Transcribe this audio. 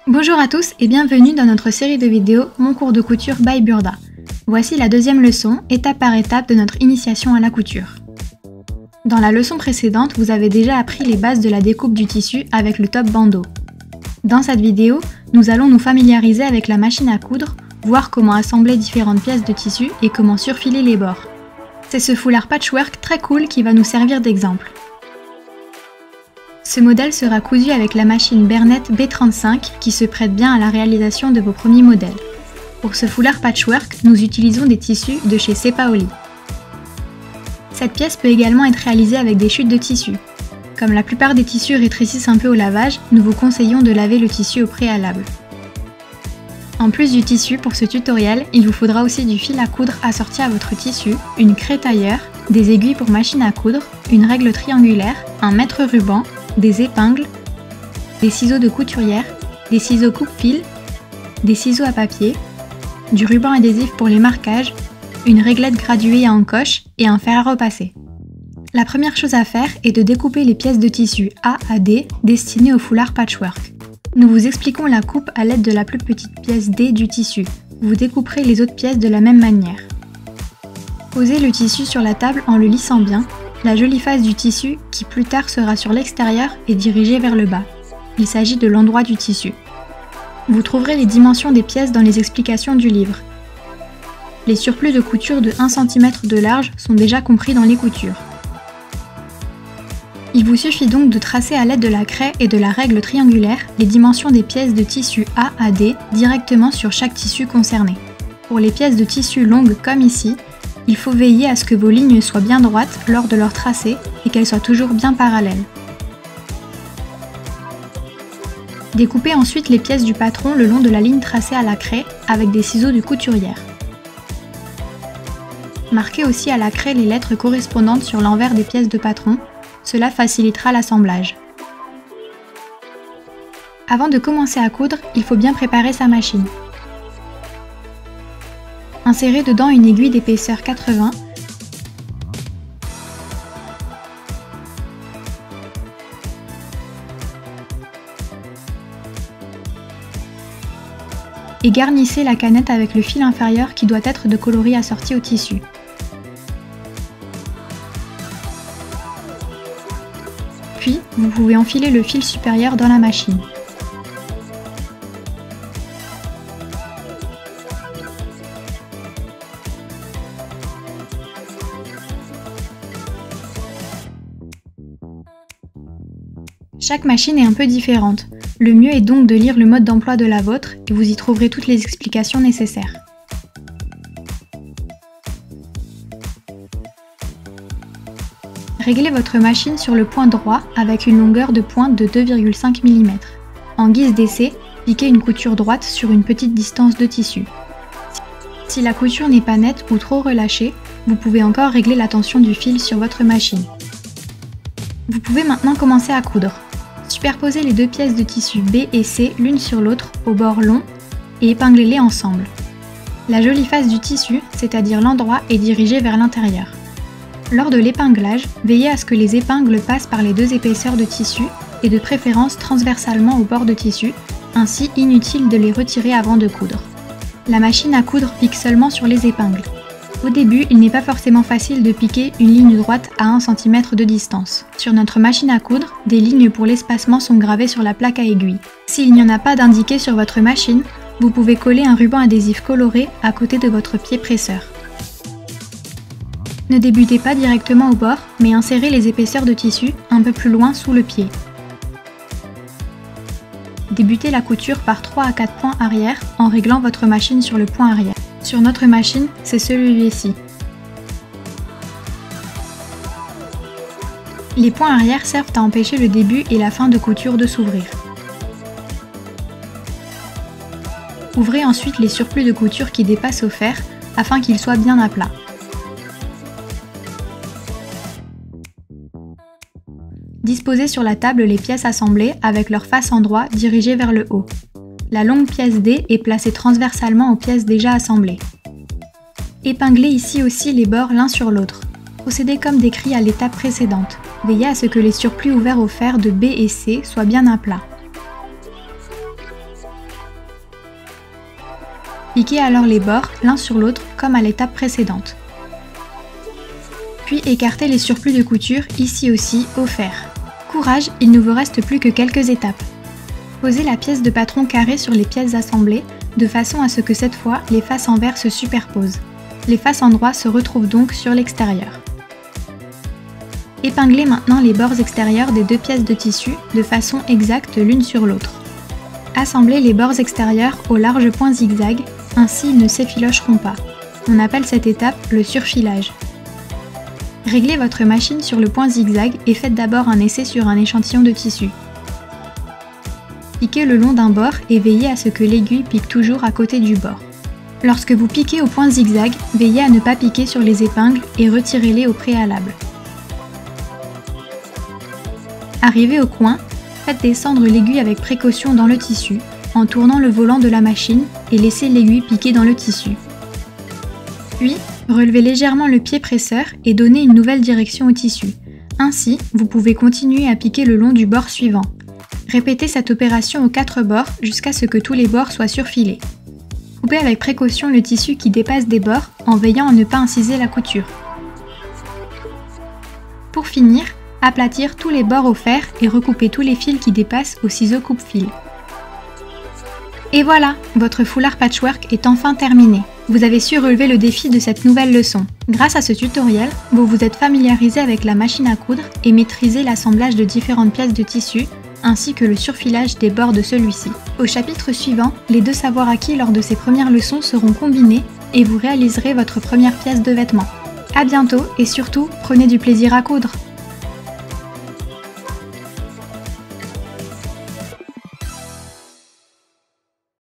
Bonjour à tous et bienvenue dans notre série de vidéos Mon cours de couture by Burda. Voici la deuxième leçon, étape par étape de notre initiation à la couture. Dans la leçon précédente, vous avez déjà appris les bases de la découpe du tissu avec le top bandeau. Dans cette vidéo, nous allons nous familiariser avec la machine à coudre, voir comment assembler différentes pièces de tissu et comment surfiler les bords. C'est ce foulard patchwork très cool qui va nous servir d'exemple. Ce modèle sera cousu avec la machine Bernette B35 qui se prête bien à la réalisation de vos premiers modèles. Pour ce foulard patchwork, nous utilisons des tissus de chez Cepaoli. Cette pièce peut également être réalisée avec des chutes de tissu. Comme la plupart des tissus rétrécissent un peu au lavage, nous vous conseillons de laver le tissu au préalable. En plus du tissu, pour ce tutoriel, il vous faudra aussi du fil à coudre assorti à votre tissu, une craie tailleur, des aiguilles pour machine à coudre, une règle triangulaire, un mètre ruban, des épingles, des ciseaux de couturière, des ciseaux coupe-fil, des ciseaux à papier, du ruban adhésif pour les marquages, une réglette graduée à encoche et un fer à repasser. La première chose à faire est de découper les pièces de tissu A à D destinées au foulard patchwork. Nous vous expliquons la coupe à l'aide de la plus petite pièce D du tissu. Vous découperez les autres pièces de la même manière. Posez le tissu sur la table en le lissant bien. La jolie face du tissu, qui plus tard sera sur l'extérieur, est dirigée vers le bas. Il s'agit de l'endroit du tissu. Vous trouverez les dimensions des pièces dans les explications du livre. Les surplus de couture de 1 cm de large sont déjà compris dans les coutures. Il vous suffit donc de tracer à l'aide de la craie et de la règle triangulaire les dimensions des pièces de tissu A à D directement sur chaque tissu concerné. Pour les pièces de tissu longues comme ici, il faut veiller à ce que vos lignes soient bien droites lors de leur tracé et qu'elles soient toujours bien parallèles. Découpez ensuite les pièces du patron le long de la ligne tracée à la craie avec des ciseaux de couturière. Marquez aussi à la craie les lettres correspondantes sur l'envers des pièces de patron, cela facilitera l'assemblage. Avant de commencer à coudre, il faut bien préparer sa machine. Insérez dedans une aiguille d'épaisseur 80 et garnissez la canette avec le fil inférieur qui doit être de coloris assorti au tissu. Puis, vous pouvez enfiler le fil supérieur dans la machine. Chaque machine est un peu différente. Le mieux est donc de lire le mode d'emploi de la vôtre et vous y trouverez toutes les explications nécessaires. Réglez votre machine sur le point droit avec une longueur de pointe de 2,5 mm. En guise d'essai, piquez une couture droite sur une petite distance de tissu. Si la couture n'est pas nette ou trop relâchée, vous pouvez encore régler la tension du fil sur votre machine. Vous pouvez maintenant commencer à coudre. Superposez les deux pièces de tissu B et C l'une sur l'autre au bord long et épinglez-les ensemble. La jolie face du tissu, c'est-à-dire l'endroit, est dirigée vers l'intérieur. Lors de l'épinglage, veillez à ce que les épingles passent par les deux épaisseurs de tissu et de préférence transversalement au bord de tissu, ainsi inutile de les retirer avant de coudre. La machine à coudre pique seulement sur les épingles. Au début, il n'est pas forcément facile de piquer une ligne droite à 1 cm de distance. Sur notre machine à coudre, des lignes pour l'espacement sont gravées sur la plaque à aiguille. S'il n'y en a pas d'indiqué sur votre machine, vous pouvez coller un ruban adhésif coloré à côté de votre pied presseur. Ne débutez pas directement au bord, mais insérez les épaisseurs de tissu un peu plus loin sous le pied. Débutez la couture par 3 à 4 points arrière en réglant votre machine sur le point arrière. Sur notre machine, c'est celui-ci. Les points arrière servent à empêcher le début et la fin de couture de s'ouvrir. Ouvrez ensuite les surplus de couture qui dépassent au fer afin qu'ils soient bien à plat. Disposez sur la table les pièces assemblées avec leur face endroit dirigée vers le haut. La longue pièce D est placée transversalement aux pièces déjà assemblées. Épinglez ici aussi les bords l'un sur l'autre. Procédez comme décrit à l'étape précédente. Veillez à ce que les surplus ouverts au fer de B et C soient bien à plat. Piquez alors les bords l'un sur l'autre comme à l'étape précédente. Puis écartez les surplus de couture ici aussi au fer. Courage, il ne vous reste plus que quelques étapes. Posez la pièce de patron carrée sur les pièces assemblées de façon à ce que cette fois les faces en verre se superposent. Les faces endroits se retrouvent donc sur l'extérieur. Épinglez maintenant les bords extérieurs des deux pièces de tissu de façon exacte l'une sur l'autre. Assemblez les bords extérieurs au large point zigzag, ainsi ils ne s'effilocheront pas. On appelle cette étape le surfilage. Réglez votre machine sur le point zigzag et faites d'abord un essai sur un échantillon de tissu. Piquez le long d'un bord et veillez à ce que l'aiguille pique toujours à côté du bord. Lorsque vous piquez au point zigzag, veillez à ne pas piquer sur les épingles et retirez-les au préalable. Arrivé au coin, faites descendre l'aiguille avec précaution dans le tissu, en tournant le volant de la machine et laissez l'aiguille piquer dans le tissu. Puis, relevez légèrement le pied presseur et donnez une nouvelle direction au tissu. Ainsi, vous pouvez continuer à piquer le long du bord suivant. Répétez cette opération aux 4 bords jusqu'à ce que tous les bords soient surfilés. Coupez avec précaution le tissu qui dépasse des bords en veillant à ne pas inciser la couture. Pour finir, aplatir tous les bords au fer et recouper tous les fils qui dépassent au ciseau coupe-fil. Et voilà, votre foulard patchwork est enfin terminé. Vous avez su relever le défi de cette nouvelle leçon. Grâce à ce tutoriel, vous vous êtes familiarisé avec la machine à coudre et maîtrisé l'assemblage de différentes pièces de tissu, ainsi que le surfilage des bords de celui-ci. Au chapitre suivant, les deux savoirs acquis lors de ces premières leçons seront combinés et vous réaliserez votre première pièce de vêtement. À bientôt et surtout, prenez du plaisir à coudre!